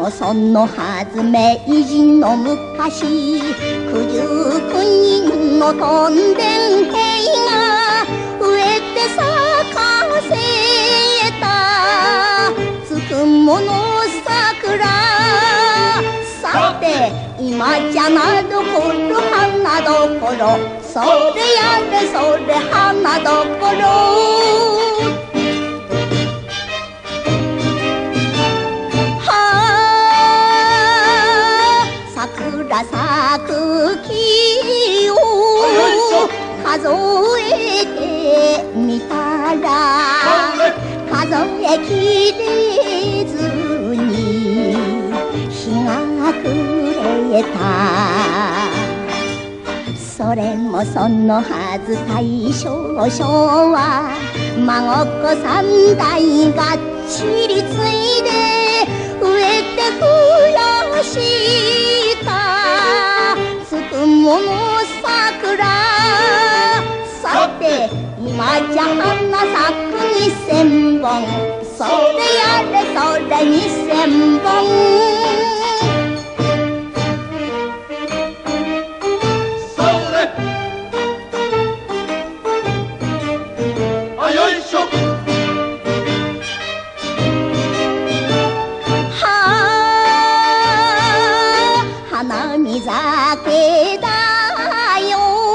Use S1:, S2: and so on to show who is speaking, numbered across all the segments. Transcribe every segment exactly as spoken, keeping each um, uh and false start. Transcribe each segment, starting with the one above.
S1: もそのはず明治の昔九十九人のとんでん兵が植えて咲かせたつくもの桜さて今じゃなどころ花どころそれやれそれ花どころ桜咲く木を数えてみたら数えきれずに日が暮れたそれもそのはず大正昭和孫っ子三代がっちりついで植えて増やしたつくもの桜さて今じゃ花咲く二千本それやれそれ二千本花見酒だよ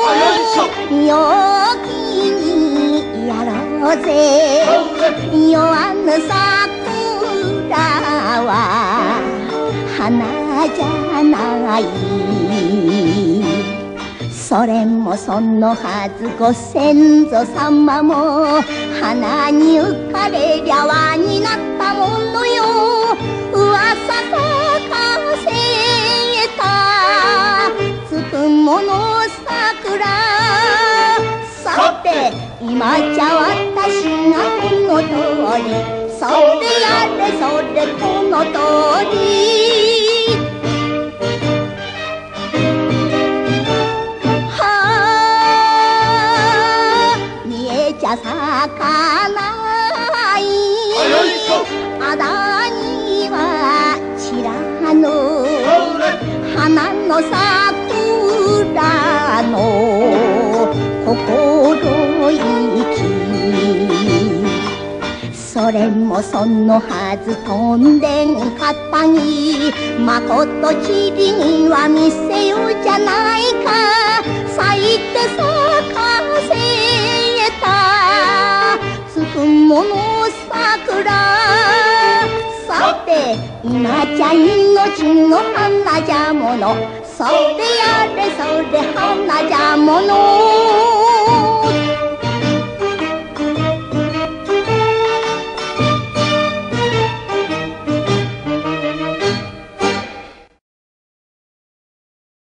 S1: 陽気にやろうぜ夜の桜は花じゃないそれもそのはずご先祖様も花に浮かれりゃ輪になったものよ噂咲かせつくもの桜さて今じゃ私がこの通りそれやれそれこの通りはあ見えじゃ咲かないあだには散らぬ花の桜の心意気それもそのはずとんでん方にまことちりには見せようじゃないか咲いて咲かせたつくもの桜さて今じゃ命の花じゃものそれやれそれ